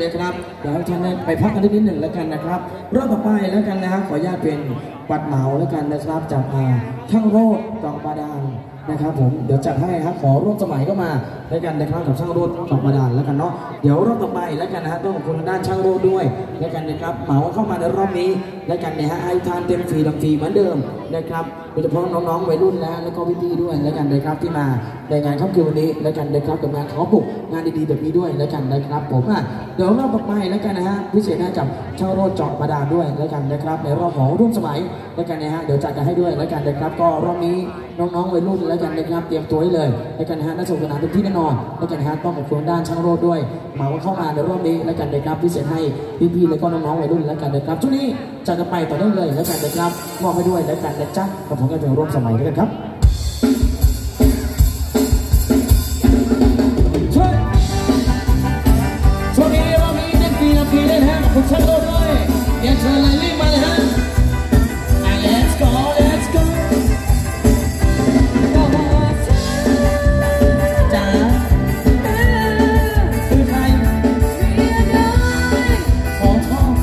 เลยครับเดี๋ยวท่านไปพักกันนิดหนึ่งแล้วกันนะครับรอบต่อไปแล้วกันนะฮะขออนุญาตเป็นปัดเหมาแล้วกันนะครับจากช่างโรดจองบาดาลนะครับผมเดี๋ยวจัดให้ครับขอร่วมสมัยก็มาแล้วกันนะครับกับช่างโรดจองบาดาลแล้วกันเนาะเดี๋ยวรอบต่อไปแล้วกันนะฮะต้องขอบคุณด้านช่างโรดด้วยแล้วกันนะครับเหมาเข้ามาในรอบนี้แล้วกันนะฮะให้ทานเต็มฟรีดังฟรีเหมือนเดิมนะครับโดยเฉพาะน้องๆวัยรุ่นแล้วก็พี่ๆด้วยแล้วกันนะครับที่มาในงานค่ำคืนวันนี้แล้วกันนะครับกับงานขอปลุกงานดีๆแบบนี้ด้วยแล้วกันนะครับผมเดี๋ยวรอบต่อไปแล้วกันนะฮะพิเศษให้กับช่างโรดเจาะบาดาลด้วยแล้วกันนะครับในรอบของร่วมสมัยแล้วกันนะฮะเดี๋ยวจัดกันให้ด้วยแล้วกันนะครับก็รอบนี้น้องๆวัยรุ่นแล้วกันนะครับเตรียมตัวให้เลยแล้วกันนะฮะน่าสนุกสนานเต็มที่แน่นอนแล้วกันนะฮะต้องขอบคุณด้านช่างโรดด้วยมาเข้ามาในรอบนี้แล้วกันนะครับพิเศษให้พี่ๆแล้วก็น้องๆวัยรุ่นแล้วกันนะครับช่วงนี้จัดกันไปต่อเนื่องเลยแล้วกันนะครับมอบให้ด้วยแล้วกันนะจ๊ะกับผมก็จะร่วมสมัยด้วยกันครับช่วงนี้เรามีเด็กฟรีเล่นฮะคุณช่างโรดด้วยเดี๋ยวเชิญเลยรีบมาเลยฮะLet's go Let's go จ๋าคือใครขอชอบ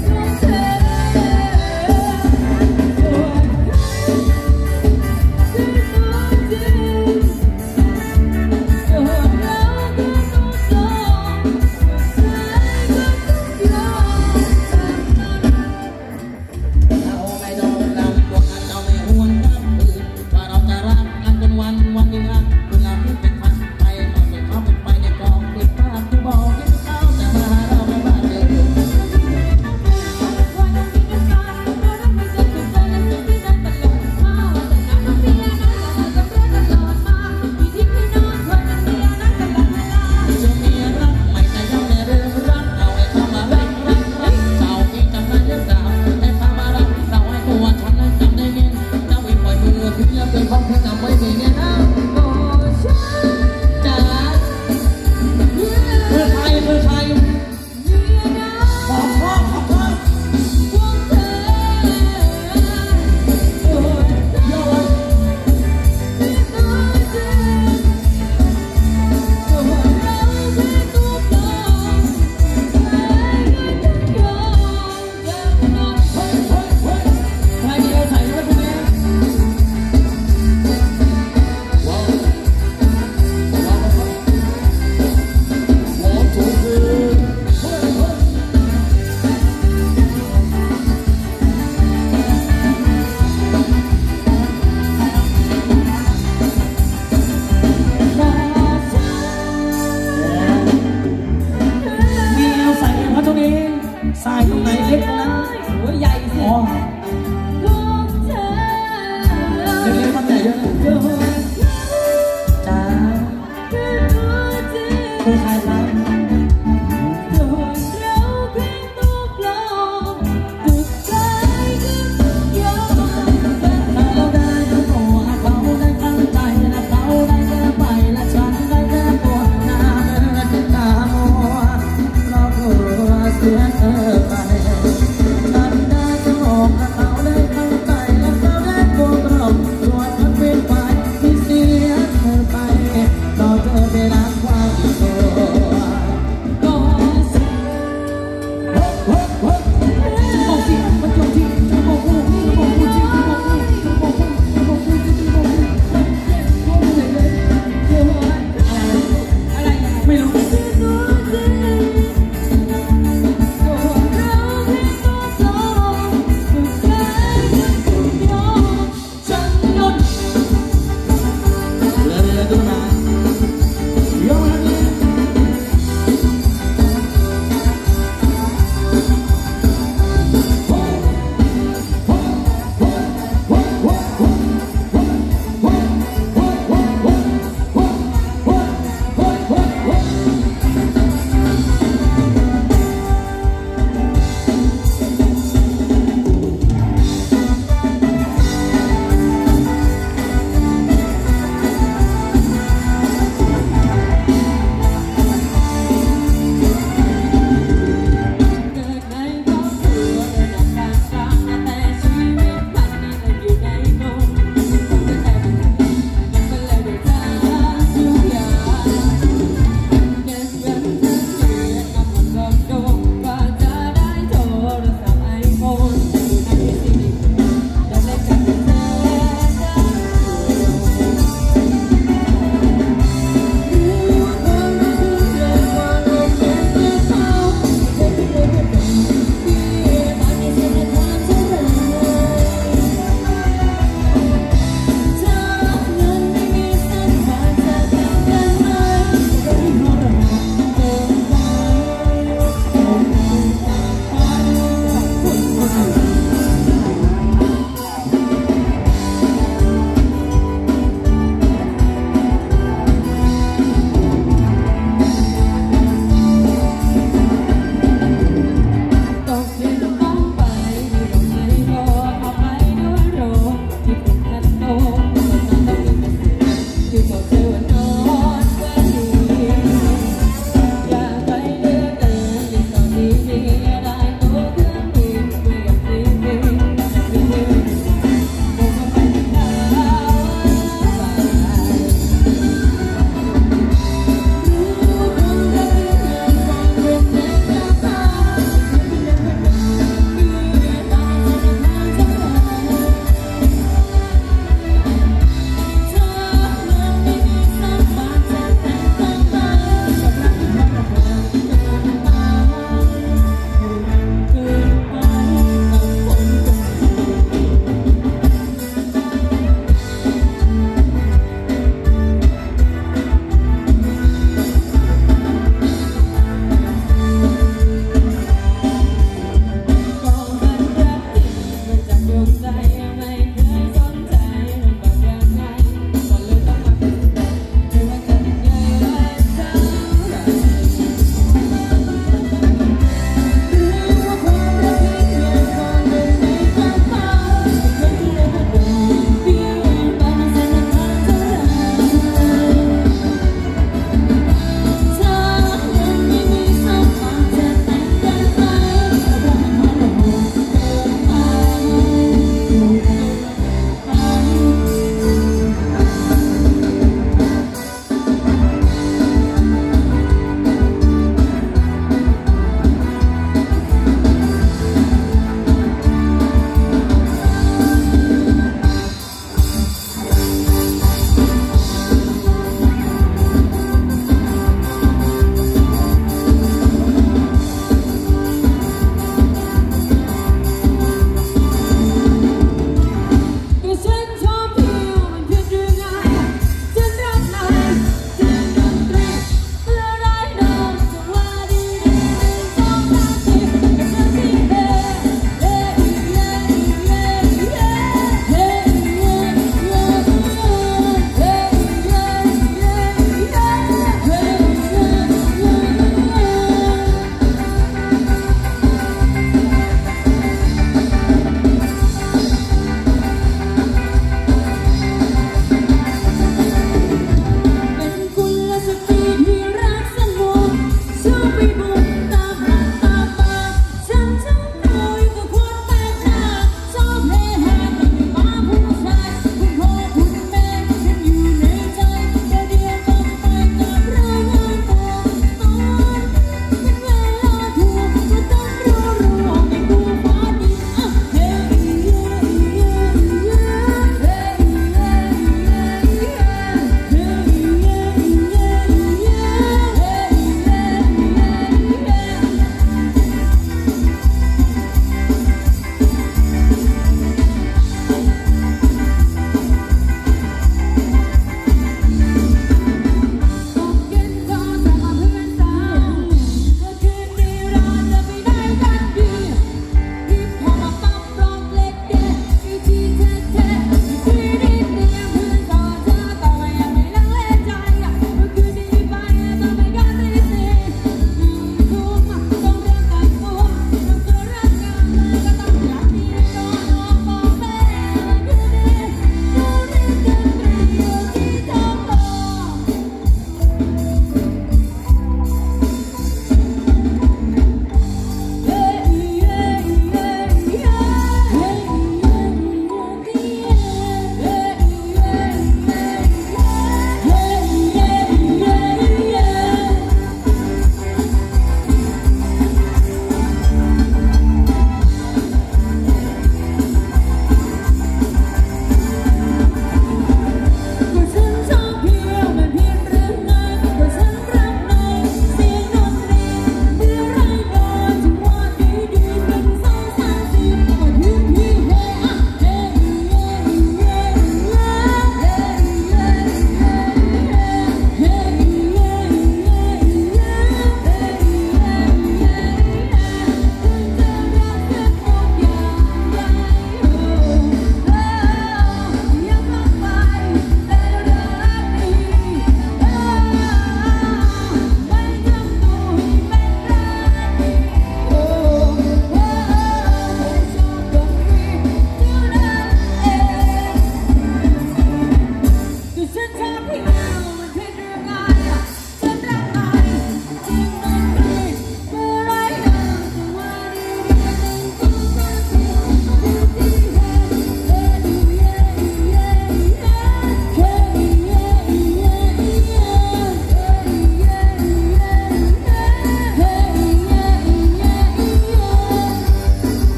สายตรงไหนเล็กนะหัวใหญ่สิอ๋อเล็กๆมันใหญ่เยอะจ้าคือใคร